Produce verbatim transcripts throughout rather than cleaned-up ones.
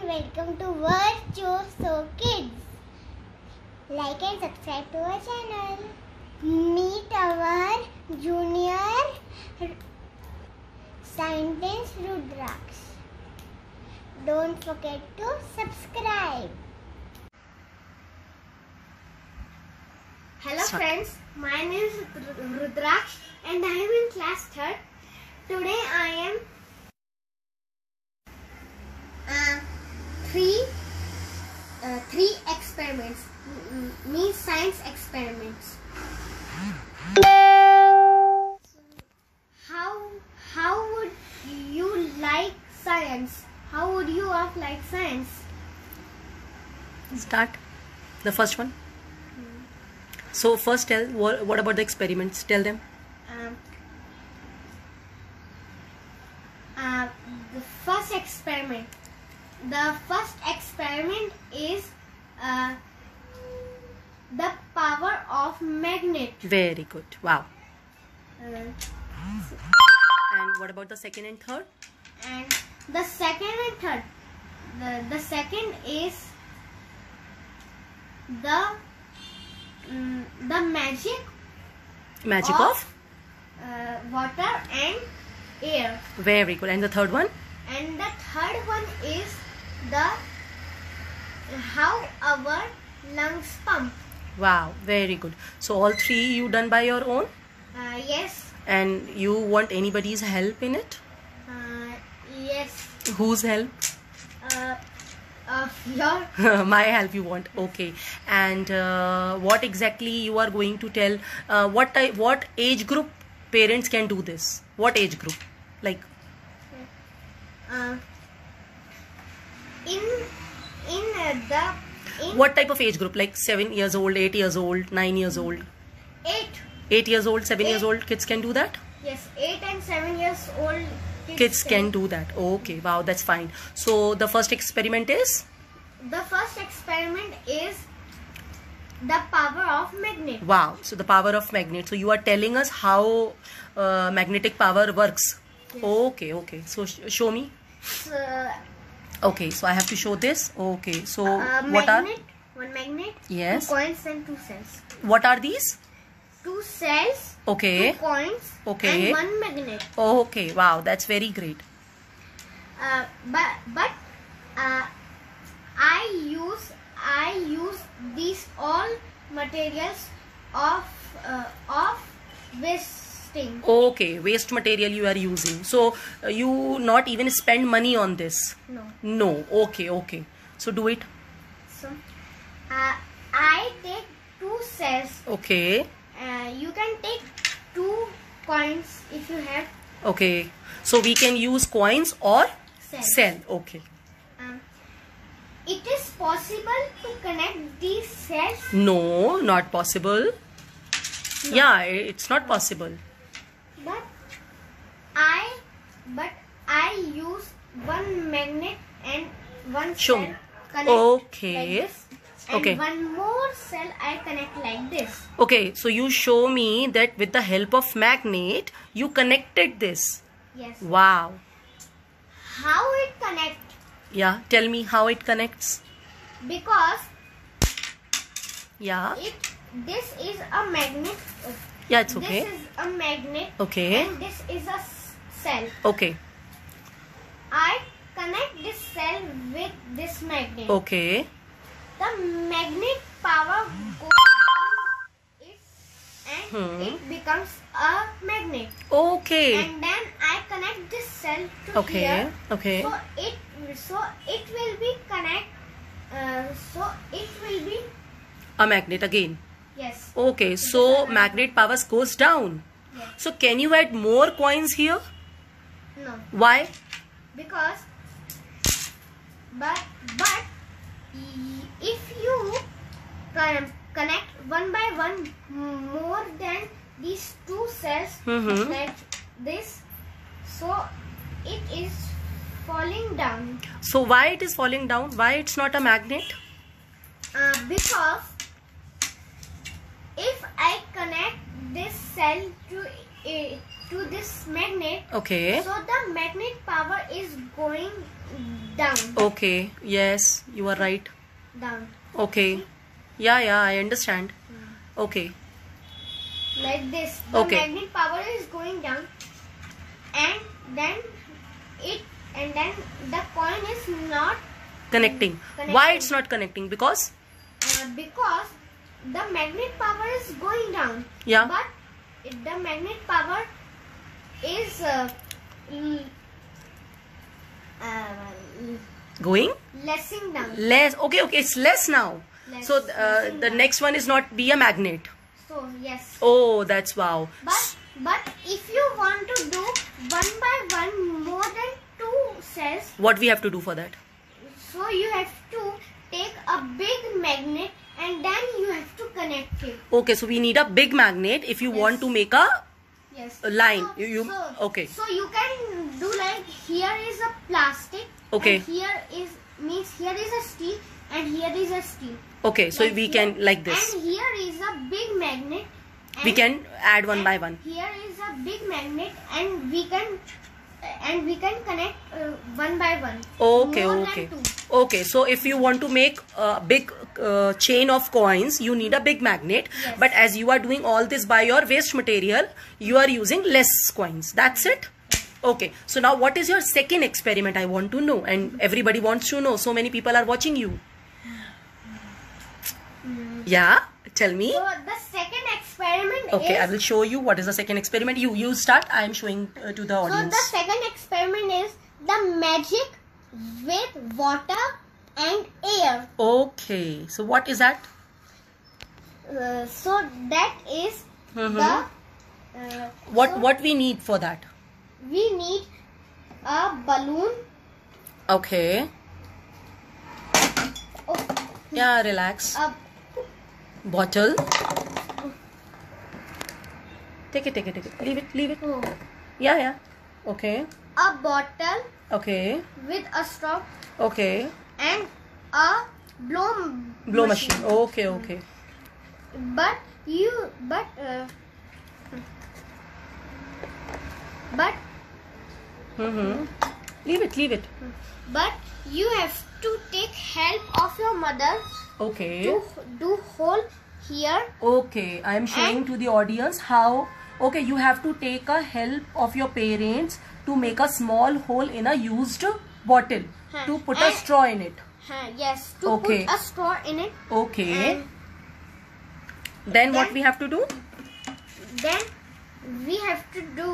welcome to Virtuoso Kids. Like and subscribe to our channel. Meet our junior scientist Rudraksh. Don't forget to subscribe. Hello friends, my name is Rudraksh and I am in class third. Today I am uh, three uh, three experiments, means science experiments. How how would you like science? How would you have like science? Start the first one. So first tell what, what about the experiments? Tell them. Um, uh, the first experiment. The first experiment is uh, the power of magnet. Very good. Wow. Uh, and what about the second and third? And the second and third. The the second is the um, the magic Magic of, of? Uh, water and air. Very good. And the third one? And the third one is the how our lungs pump. Wow. Very good. So all three you done by your own? Uh, yes. And you want anybody's help in it? Uh, yes. Whose help? Uh, of your. My help you want. Okay. And uh, what exactly you are going to tell? Uh, what type, what age group parents can do this? What age group? Like? Uh, in in uh, the in What type of age group? Like seven years old, eight years old, nine years old? eight. Eight years old, seven Eight. years old kids can do that? Yes, eight and seven years old kids, Kids can do that. Okay, wow, that's fine. So the first experiment is? The first experiment is the power of magnet. Wow, so the power of magnet. So you are telling us how uh, magnetic power works. Yes. Okay, okay. So sh show me. So, Okay, so I have to show this. Okay, so uh, what are? magnet, one magnet, Yes. two coins and two cells. What are these? Two cells, Okay. two coins, Okay. and one magnet. Okay, wow, that's very great. Uh, but but uh, I use I use these all materials of uh, of wasting. Okay, waste material you are using. So uh, you not even spend money on this? No. No. Okay, okay. So do it. So uh, I take two cells. Okay. Uh, you can take two coins if you have Okay. So we can use coins or cells. cell. Okay. Um, it is possible to connect these cells. No, not possible. No. Yeah, it's not possible. But I but I use one magnet and one Show cell me. connect Okay. like this, and Okay. one more cell I connect like this. Okay, so you show me that with the help of magnet, you connected this. Yes. Wow. How it connect? Yeah, tell me how it connects. Because Yeah. it this is a magnet. Yeah, it's okay. This is a magnet. Okay. And this is a s- cell. Okay. I connect this cell with this magnet. Okay. The magnet power goes in it and Hmm. it becomes a magnet. Okay. And then I connect this cell to Okay. here. Okay. So it so it will be connect. Uh, so it will be A magnet again. yes. Okay, so magnet power goes down. Yes. So can you add more coins here? No, Why? because but but y- if you con- connect one by one more than these two cells Mhm. like this, so it is falling down. So why it is falling down? Why it's not a magnet? Uh, because if I connect this cell to a, to this magnet, Okay. so the magnet power is going down. Okay. Yes, you are right. Down. Okay. Yeah, yeah, I understand. Okay. Like this. The Okay. magnet power is going down, and then it and then the coin is not Connecting. Connecting. Why it's not connecting? Because uh, because the magnet power is going down. Yeah. But it, the magnet power is uh, l- uh, going lessing down. less. Okay, okay, it's less now. Less, So uh, lessing the down. next one is not be a magnet. So yes. Oh, that's wow. But but if you want to do one by one more than two cells, What we have to do for that? so you have to take a big magnet and then you have to connect it. Okay, so we need a big magnet if you Yes. want to make a Yes. A line. So, You- you- so, okay. So you can do like here is a plastic. Okay. And here is means here is a steel and here is a steel. okay, so Like we here- can like this. And here is a big magnet. And We can add one by one. Here is a big magnet, and we can and we can connect uh, one by one. Okay, More okay. Than two. Okay, so if you want to make a big uh, chain of coins, you need a big magnet. Yes. But as you are doing all this by your waste material, you are using less coins. That's it? Okay, so now what is your second experiment? I want to know, and everybody wants to know. So many people are watching you. Yeah, tell me. So the second experiment Okay, I is will show you what is the second experiment. You you start. I am showing uh, to the so audience. the second experiment is the magic with water and air. Okay, so what is that? Uh, so that is Mhm. the uh, What so what we need for that? we need a balloon. Okay. Oh, Yeah, relax. a Bottle. Take it, take it, take it. Leave it, leave it. oh, Yeah, yeah. Okay. a bottle Okay. with a straw Okay. and a blow Blow machine. Okay, okay. But you but uh, but Mm-hmm. Leave it, leave it. but you have to take help of your mother Okay. to do hole here. Okay. I am showing to the audience how. Okay, you have to take a help of your parents to make a small hole in a used bottle Huh. to put a And- straw in it. Huh, yes, to Okay. put a straw in it. Okay. And Then what then- we have to do? then we have to do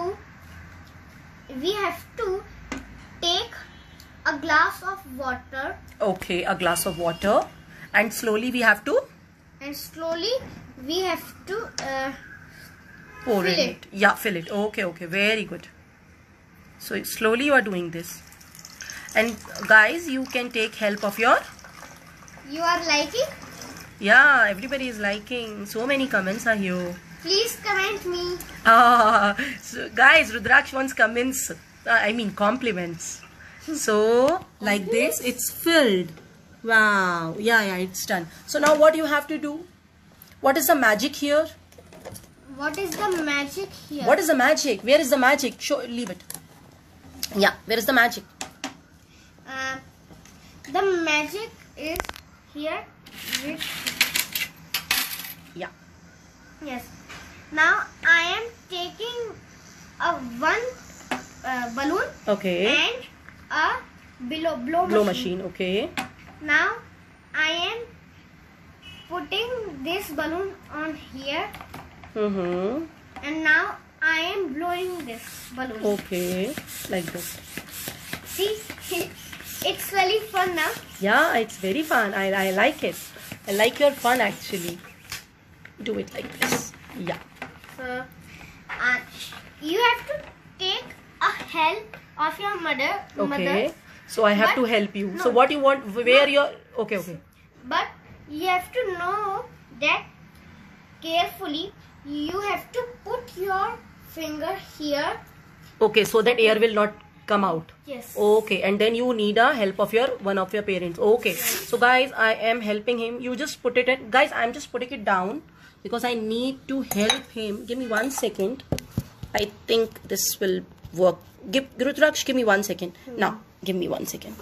we have to take a glass of water Okay, a glass of water, and slowly we have to and slowly we have to uh, pour Fill in it. it. Yeah, fill it. Okay, okay, very good. So slowly you are doing this, and guys, you can take help of your. you are liking. Yeah, everybody is liking. So many comments are here. Please comment me. Ah, so guys, Rudraksh wants comments. Uh, I mean compliments. So like this, it's filled. Wow. Yeah, yeah, it's done. So now what you have to do? What is the magic here? What is the magic here? What is the magic? Where is the magic? Show, leave it. Yeah, where is the magic? Uh, the magic is here. With, Yeah. yes. Now I am taking a one uh, balloon Okay. and a below blow, Blow machine. machine. Okay. Now I am putting this balloon on here, Mm-hmm. and now I am blowing this balloon. Okay. Like this. See, it's really fun now. Yeah, it's very fun. I, I like it. I like your fun actually. Do it like this. Yeah. So, uh, you have to take a help of your mother. Okay. Mother, So I have But- to help you. no. So what you want? Where No. your? Okay, okay. but you have to know that carefully. You have to put your finger here. Okay, so that air will not come out. Yes. Okay, and then you need a help of your one of your parents. Okay. So guys, I am helping him. You just put it in. Guys, I'm just putting it down because I need to help him. Give me one second. I think this will work. Give Rudraksh, give me one second. Now, Give me one second.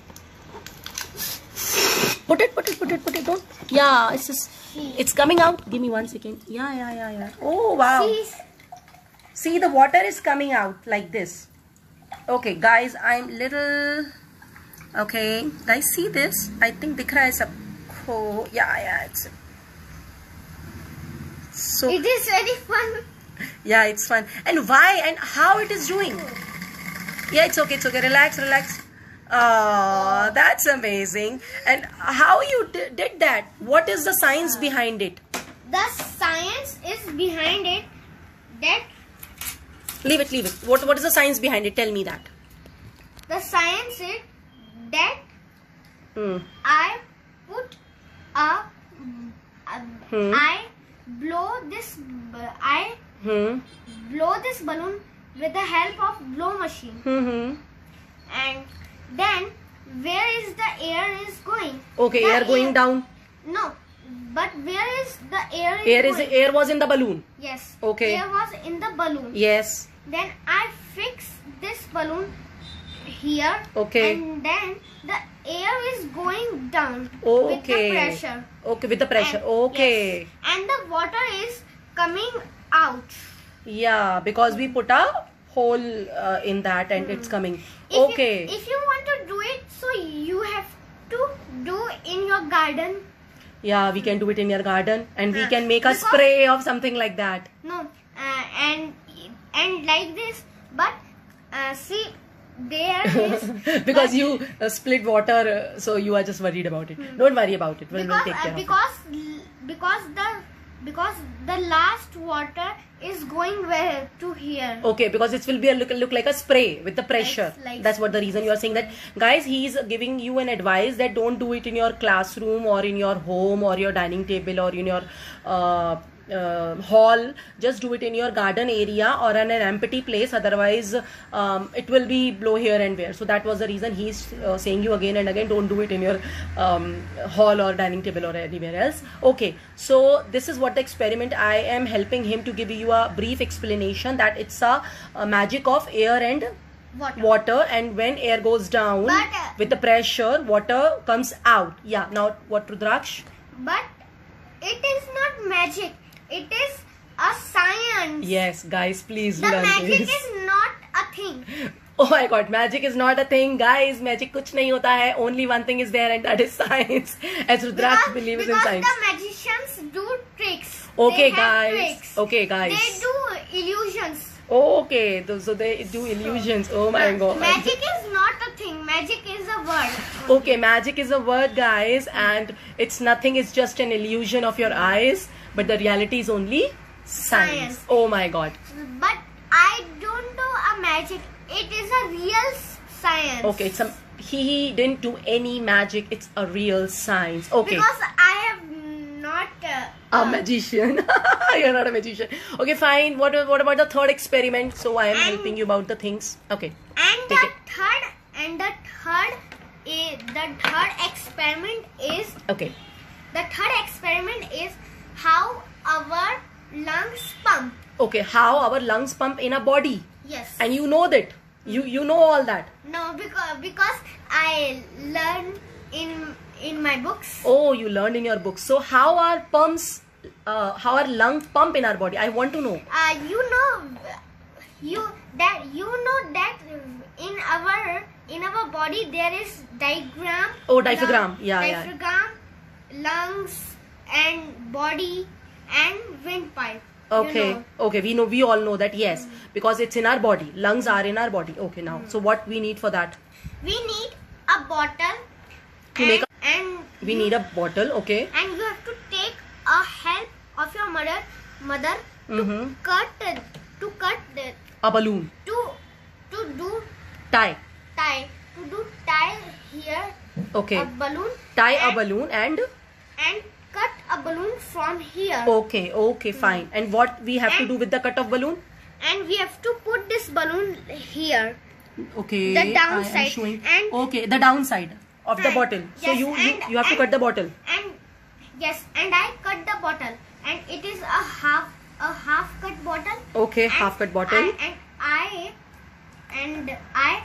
Put it, put it, put it, put it. Don't. Yeah, it's just, it's coming out. Give me one second. Yeah, yeah, yeah, yeah. Oh, wow. See, See, the water is coming out like this. Okay, guys, I'm little... Okay, guys, see this? I think dikh raha hai sabko. Yeah, yeah, it's... So... it is very fun. Yeah, it's fun. And why and how it is doing? Yeah, it's okay, it's okay. Relax, relax. Oh, that's amazing. And how you did that? What is the science behind it? The science is behind it that... Leave it, leave it. What, what is the science behind it? Tell me that. The science is that Hmm. I put a... a Hmm. I blow this... I Hmm. blow this balloon with the help of blow machine. Hmm. And then where is the air is going? Okay, The air going down. No, but where is the air is Air is going? air was in the balloon. Yes. Okay. Air was in the balloon. Yes. Then I fix this balloon here. Okay. And then the air is going down Oh, with okay. the pressure. Okay, with the pressure. And- Okay. yes. And the water is coming out. Yeah, because we put a hole uh, in that and it's coming. If Okay. You, if you want to do it, so you have to do in your garden. Yeah, we can do it in your garden and we Huh. can make a Because- spray of something like that. No, uh, and and like this, but uh, see, there is Because but- you uh, split water, uh, so you are just worried about it. Don't worry about it. We'll, we'll because take care uh, of it. because because the because the last water is going where to here. Okay, because it will be a look, look like a spray with the pressure. Like- like- That's what the reason you are saying that. Guys, he is giving you an advice that don't do it in your classroom or in your home or your dining table or in your uh, uh, hall. Just do it in your garden area or in an empty place. Otherwise, um, it will be blow here and there. So that was the reason he's uh, saying you again and again, don't do it in your um, hall or dining table or anywhere else. Okay, so this is what the experiment. I am helping him to give you a brief explanation that it's a, a magic of air and Water. water, and when air goes down But, uh, with the pressure, water comes out. Yeah, now what, Rudraksh? But it is not magic. It is a science. Yes, guys, please The learn magic this. is not a thing. Oh my god, magic is not a thing, guys. Magic kuch nahi hota hai. Only one thing is there, and that is science. As Rudraksh believes in because science. the magicians do tricks. Okay, They have guys. tricks. Okay, guys. They do illusions. Okay, th- so they do illusions. Oh my Uh, god. Magic is not a thing. Magic is a word. Okay, magic is a word, guys, and it's nothing. It's just an illusion of your eyes, but the reality is only science. Science. Oh my god. But I don't do a magic. It is a real s- science. Okay, it's a, he didn't do any magic. It's a real science. Okay. Because I have not. Uh, A uh, magician. You're not a magician. Okay, fine. What what about the third experiment? So I am And- helping you about the things. Okay. And Take the it. third and the third is the third experiment is Okay. the third experiment is how our lungs pump. Okay. How our lungs pump in a body, Yes. and you know that. You you know all that. No, because because I learned in in my books. Oh, you learned in your book. So how our pumps, uh, how our lungs pump in our body? I want to know. Uh, you know, you that you know that in our in our body there is diagram. Oh, diaphragm. lung- Yeah, yeah. diaphragm, lungs, and body and windpipe. Okay. You know. Okay. We know. We all know that. Yes, because it's in our body. Lungs are in our body. Okay. Now, so what we need for that? We need a bottle. To and, make and We you- need a bottle. Okay. and you have to take a help of your mother mother Mm-hmm. cut to cut the, A balloon. to to do Tie. tie to do tie here Okay. a balloon Tie a and, balloon and. and cut a balloon from here Okay. Okay. Fine. And what we have to And- do with the cut of balloon? and we have to put this balloon here. Okay. The I am downside. showing. And- Okay. The downside of the And- bottle. So yes, you you, and- you have to and- cut the bottle. And yes, and I cut the bottle, and it is a half a half cut bottle. Okay. And Half cut bottle. I, and I and I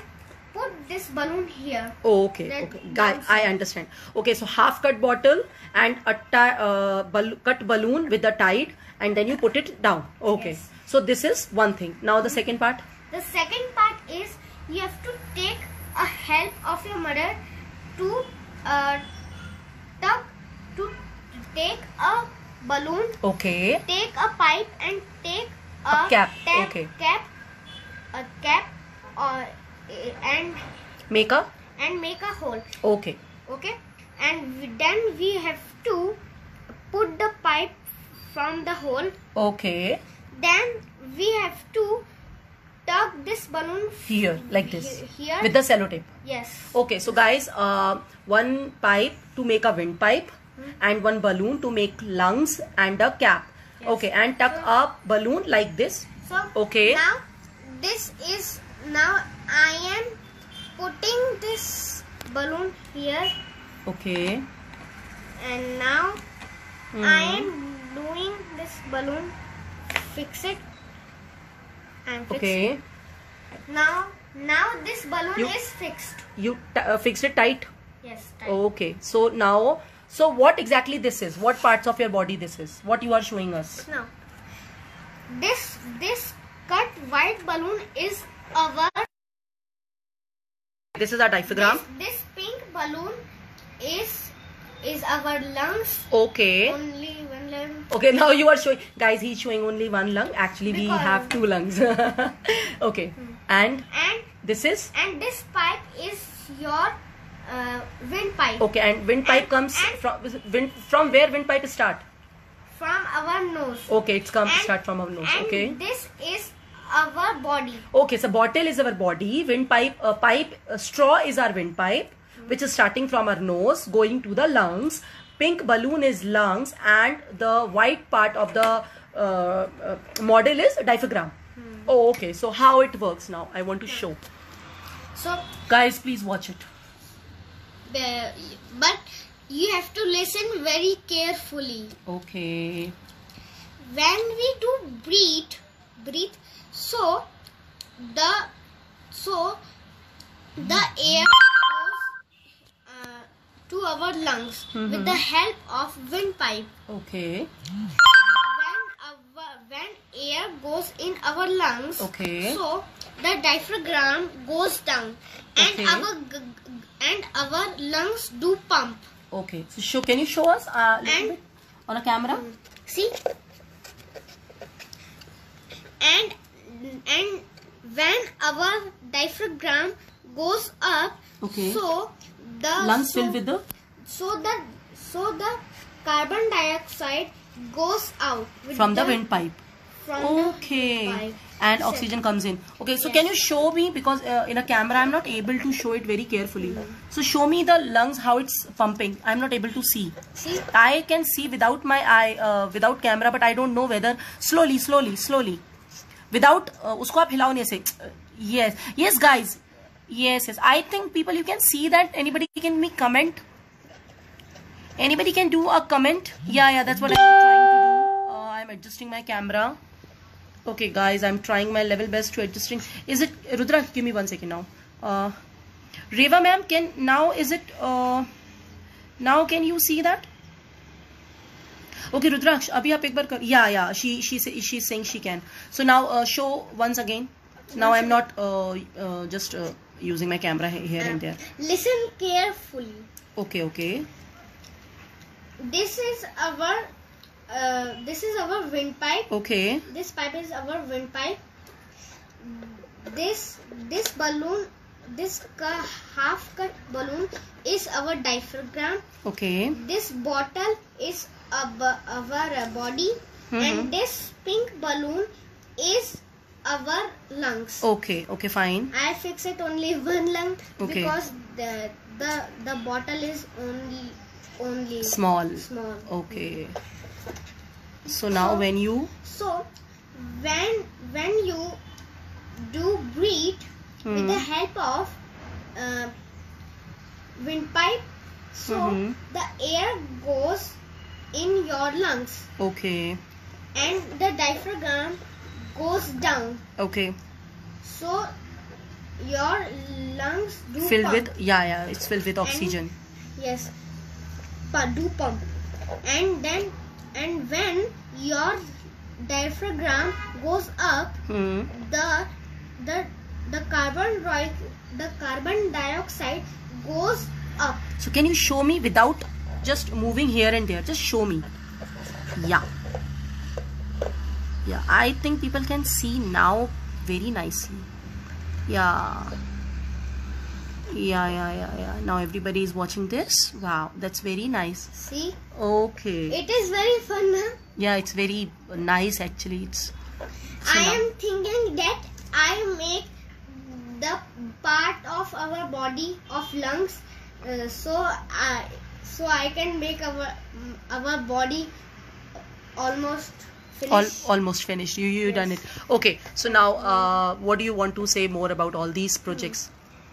put this balloon here. Oh, okay, That okay. Guy, bounce. I understand. Okay, so half cut bottle and a ti- uh, bal- cut balloon with the tide, and then you put it down. Okay. Yes. So this is one thing. Now the second part. The second part is you have to take a help of your mother to uh, tuck to take a balloon, Okay. take a pipe and take a, A cap, tap- okay. cap, a cap, or and Make a. and make a hole. Okay. Okay, and we- then we have to put the pipe from the hole. Okay. Then we have to tuck this balloon Here, like this. he- here. With the sellotape. Yes. Okay, so guys, uh, one pipe to make a windpipe, and one balloon to make lungs and a cap. Yes. Okay, and tuck a balloon like this. So Okay. now this is now I am putting this balloon here, Okay. and now Hmm. I am doing this balloon. Fix it. And fix Okay. Now now this balloon You- is fixed. You t- uh, fixed it tight. Yes. Tight. Okay. So now, so what exactly this is? What parts of your body this is? What you are showing us? Now this this cut white balloon is our. This is our diaphragm. This, this pink balloon is is our lungs. Okay. Only one lung. Okay, now you are showing, guys, he's showing only one lung. Actually, we Because- have two lungs. Okay. And And this is? and this pipe is your uh, windpipe. Okay, and windpipe And- comes and- from, wind, from where windpipe start? From our nose. Okay, it's come And- start from our nose. And Okay. this is our body. Okay, so bottle is our body, windpipe, uh, pipe, uh, straw is our windpipe, which is starting from our nose, going to the lungs. Pink balloon is lungs, and the white part of the uh, uh, model is diaphragm. Oh, okay. So how it works now? I want to show. So Guys, please watch it. the but you have to listen very carefully. Okay. When we do breathe, breathe. So the so the air goes uh, to our lungs with the help of windpipe. Okay. When our, when air goes in our lungs, Okay. so the diaphragm goes down, and Okay. our g- g- and our lungs do pump. Okay. So show. Can you show us uh, little And- bit on a camera? See, and and when our diaphragm goes up, Okay. so the Lungs so, filled with the. so the so the carbon dioxide goes out with From the windpipe. from Okay. the pipe. And So- oxygen comes in. Okay, so Yes. can you show me, because uh, in a camera I'm not able to show it very carefully. So show me the lungs, how it's pumping. I'm not able to see. See, I can see without my eye, uh, without camera, but I don't know whether slowly, slowly, slowly. Without, uh, usko aap hilao nahi se. Uh, yes, yes, guys. Yes, yes. I think people, you can see that. Anybody can make comment. Anybody can do a comment. Yeah, yeah, that's what I'm trying to do. Uh, I'm adjusting my camera. Okay, guys, I'm trying my level best to adjusting. Is it Rudra? Give me one second now. Uh, Reva ma'am, can now is it? Uh, now can you see that? Okay, Rudraksh, abhi aap ek bar kar. Yeah, yeah. She she she's saying she can. So now uh, show once again. Now I'm not uh, uh, just uh, using my camera here and there. listen carefully. Okay, okay. This is our uh, this is our windpipe. Okay. This pipe is our windpipe. This this balloon, this ca- half cut balloon is our diaphragm. Okay. This bottle is our, our body, Mhm. and this pink balloon is our lungs. Okay. Okay. Fine. I fix it only one lung Okay. because the the the bottle is only only Small. small. Okay. So now when you. So when when you do breathe with the Hmm. help of uh, windpipe, so Mhm. the air goes in your lungs Okay. and the diaphragm goes down. Okay. So your lungs do Filled pump. with, yeah, yeah, it's filled with oxygen. And, yes, pu- do pump. And then, and when your diaphragm goes up, Hmm. the the the carbon ri- the carbon dioxide goes up. So can you show me without just moving here and there? Just show me. Yeah. Yeah, I think people can see now very nicely. Yeah. Yeah, yeah, yeah, yeah. Now everybody is watching this. Wow, that's very nice. See, Okay. it is very fun. Huh? Yeah, it's very nice actually. It's. So I now- am thinking that I make the part of our body of lungs, uh, so I so I can make our our body almost All, finished. almost finished. You you done Yes. it. Okay. So now, uh, what do you want to say more about all these projects?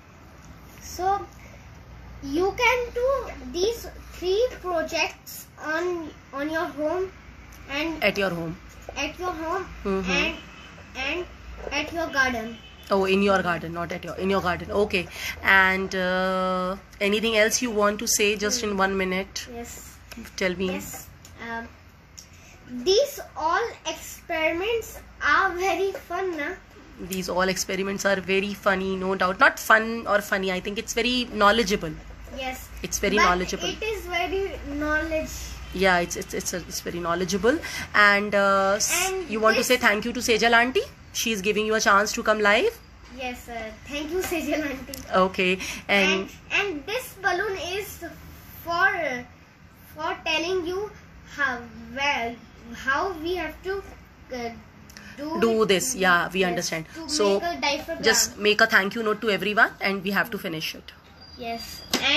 So you can do these three projects on on your home and At your home. at your home Mhm. and and at your garden. Oh, in your garden, not at your in your garden. Okay. And uh, anything else you want to say? Just in one minute. Yes. Tell me. Yes. Um, these all experiments are very fun, na? These all experiments are very funny, no doubt. Not fun or funny. I think it's very knowledgeable. Yes. It's very But knowledgeable. It is very knowledge. Yeah, it's it's it's, a, it's very knowledgeable. And, uh, s- And you want to this- say thank you to Sejal auntie? She is giving you a chance to come live. Yes. Uh, thank you, Sejal auntie. Okay. And And and this balloon is for for telling you how well how we have to uh, do do this. Yeah, we Yes, understand. to So make a diaphragm. just make a thank you note to everyone, and we have to finish it. Yes.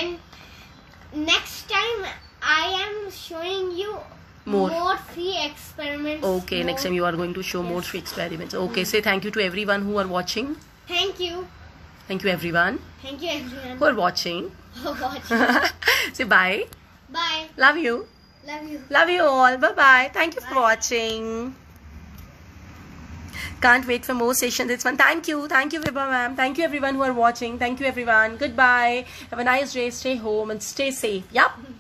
And next time I am showing you More. free experiments. Okay, next time you are going to show more Yes. free experiments. Okay, say thank you to everyone who are watching. Thank you. Thank you everyone Thank you everyone who are watching. for watching. Say bye. Bye. Love you. Love you. Love you all. Bye bye. Thank you for Bye. watching. Can't wait for more sessions. It's fun. Thank you. Thank you, Vibha ma'am. Thank you everyone who are watching. Thank you everyone. Goodbye. Have a nice day. Stay home and stay safe. Yup.